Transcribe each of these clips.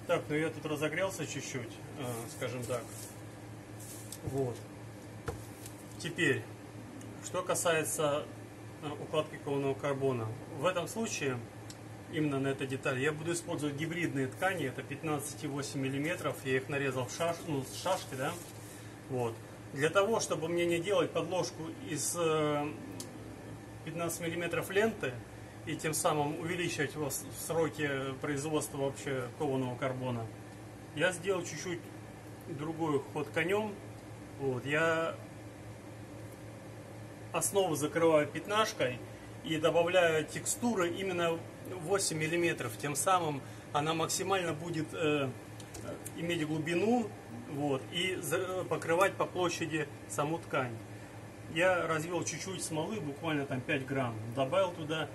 Так, ну я тут разогрелся чуть-чуть, скажем так. Вот. Теперь, что касается укладки кованого карбона. В этом случае, именно на этой детали, я буду использовать гибридные ткани. Это 15,8 мм. Я их нарезал в с шашки, да? Вот. Для того, чтобы мне не делать подложку из 15 мм ленты и тем самым увеличивать сроки производства вообще кованого карбона, я сделал чуть-чуть другой ход конем. Вот. Я основу закрываю пятнашкой и добавляю текстуры именно 8 мм. Тем самым она максимально будет иметь глубину, вот, и покрывать по площади саму ткань. Я развел чуть-чуть смолы, буквально там 5 грамм. Добавил туда,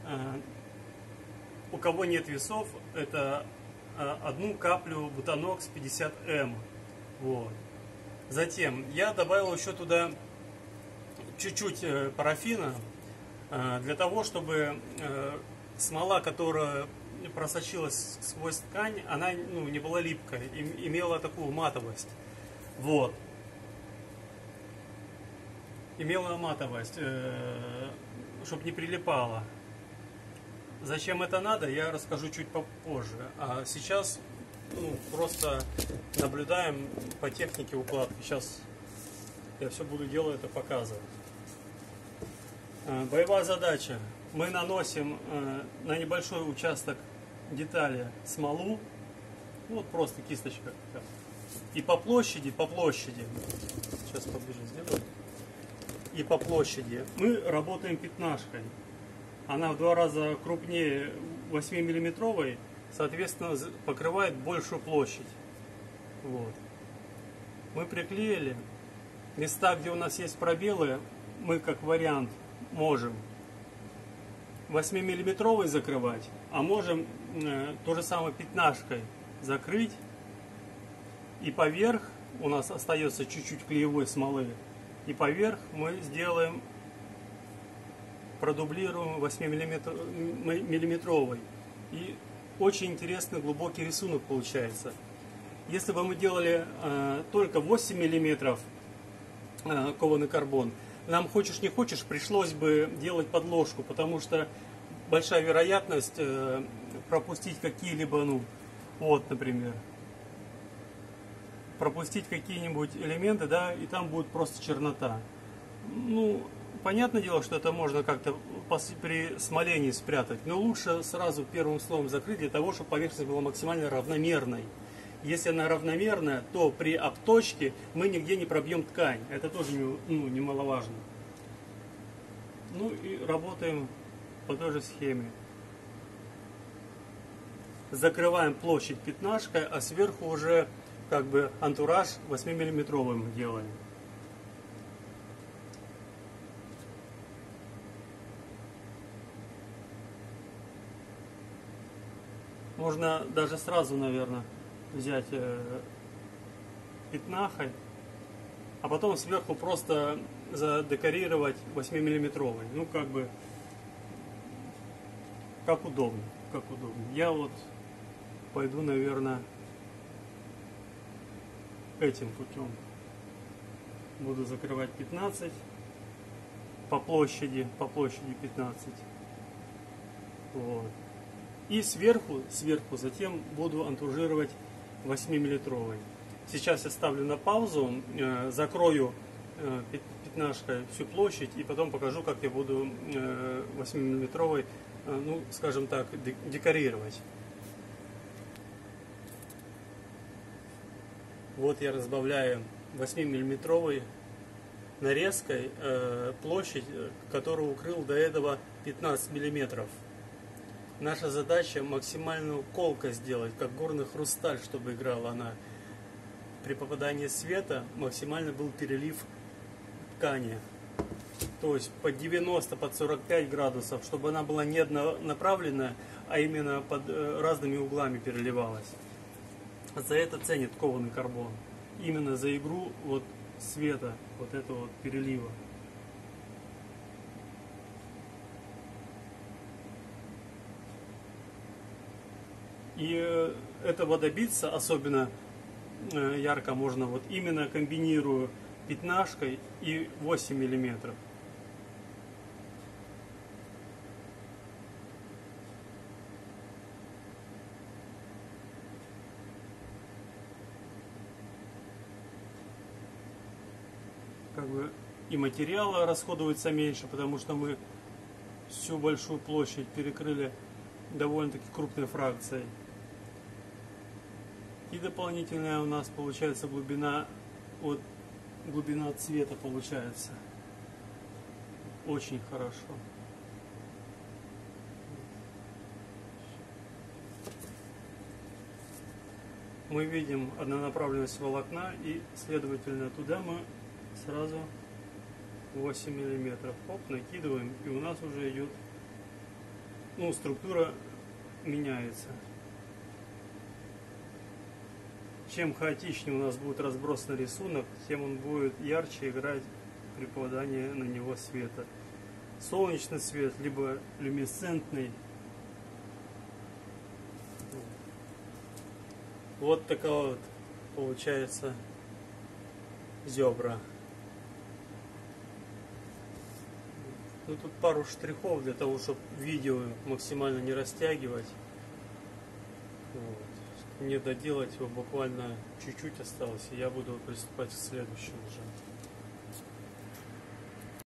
у кого нет весов, это одну каплю Butanox 50М. Вот. Затем я добавил еще туда чуть-чуть парафина, для того, чтобы смола, которая просочилась сквозь ткань, она не была липкой, имела такую матовость. Вот. Имела матовость, чтобы не прилипала. Зачем это надо, я расскажу чуть попозже. А сейчас просто наблюдаем по технике укладки. Сейчас я все буду делать, это показывать. Боевая задача. Мы наносим на небольшой участок детали смолу. Вот просто кисточка. И по площади, сейчас поближе сделаю. И по площади мы работаем пятнашкой. Она в 2 раза крупнее 8 миллиметровой, соответственно, покрывает большую площадь. Вот. Мы приклеили. Места, где у нас есть пробелы, мы как вариант можем 8 миллиметровой закрывать, а можем то же самое пятнашкой закрыть. И поверх у нас остается чуть-чуть клеевой смолы. И поверх мы сделаем, продублируем 8 миллиметровой. И очень интересный глубокий рисунок получается. Если бы мы делали только 8 миллиметров кованый карбон, нам хочешь не хочешь пришлось бы делать подложку, потому что большая вероятность пропустить какие-либо, вот, например, пропустить какие-нибудь элементы, да, и там будет просто чернота. Понятное дело, что это можно как-то при смолении спрятать, но лучше сразу первым слоем закрыть, для того, чтобы поверхность была максимально равномерной. Если она равномерная, то при обточке мы нигде не пробьем ткань. Это тоже немаловажно. И работаем по той же схеме. Закрываем площадь пятнашкой, а сверху уже как бы антураж 8 миллиметровым делаем. Можно даже сразу, наверное, взять пятнахой, а потом сверху просто задекорировать 8 миллиметровой. Как удобно. Я вот пойду, наверное, этим путем. Буду закрывать 15 по площади 15. Вот. И сверху затем буду антуржировать 8-миллиметровой. Сейчас я ставлю на паузу, закрою пятнашкой всю площадь и потом покажу, как я буду 8-миллиметровой, скажем так, декорировать. Вот я разбавляю 8-миллиметровой нарезкой площадь, которую укрыл до этого 15 миллиметров. Наша задача максимальную колкость сделать, как горный хрусталь, чтобы играла она. При попадании света максимально был перелив ткани. То есть под 90, под 45 градусов, чтобы она была не однонаправленная, а именно под разными углами переливалась. За это ценит кованый карбон. Именно за игру света, этого перелива. И этого добиться особенно ярко можно вот именно комбинируя пятнашкой и 8 миллиметров. Как бы и материала расходуется меньше, потому что мы всю большую площадь перекрыли довольно-таки крупной фракцией. И дополнительная у нас получается глубина, вот глубина цвета получается очень хорошо. Мы видим однонаправленность волокна, и следовательно туда мы сразу 8 миллиметров. Оп, накидываем, и у нас уже идет, ну, структура меняется. Чем хаотичнее у нас будет разбросан рисунок, тем он будет ярче играть при попадании на него света. Солнечный свет, либо люминесцентный. Вот такая вот получается зебра. Ну, тут пару штрихов для того, чтобы видео максимально не растягивать. Вот. Не доделать его, буквально чуть-чуть осталось, и я буду приступать к следующему уже.